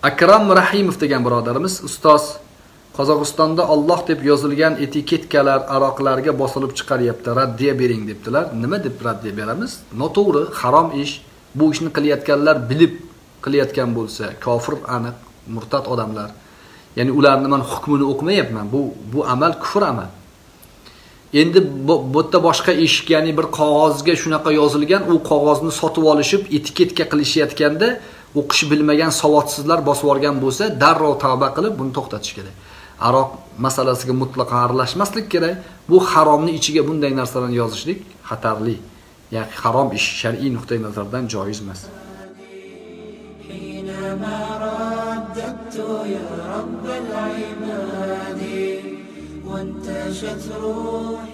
Akram Rahimov degan birodarimiz, ustoz, Qozog'istonda Alloh deb yozilgan etiketkalar aroqlarga bosilib chiqaryapti, raddiya bering debdilar. Nima deb raddiya beramiz? Noto'g'ri, harom ish. Bu ishni qilayotganlar bilib qilayotgan bo'lsa, kofir, aniq, murtad odamlar. Ya'ni ularni men hukmini o'qimayapman. Bu amal kufr amal. Endi bu yerda boshqa ish, ya'ni bir qog'ozga shunaqa yozilgan, u qog'ozni sotib olishib, etiketka qilishayotganda o'qish bilmagan savodsizlar bosib olgan bo'lsa, darrov tavba qilib buni to'xtatish kerak. Aroq masalasiga mutlaqo aralashmaslik kerak. Bu haromning ichiga bunday narsalarni yozishlik xatarli. Ya'ni harom ish shar'iy nuqtai nazardan joiz emas. وانتشت روحي